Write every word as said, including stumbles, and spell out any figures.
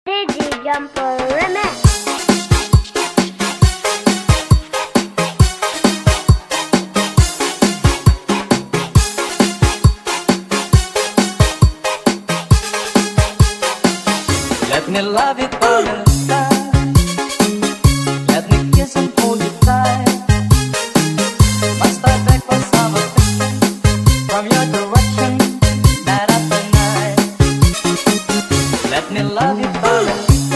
Digi Jumper Remix. Let me love it all the time. Let me kiss and hold you tight. Must I beg for some affection from your direction night after night? Let me love you all the time.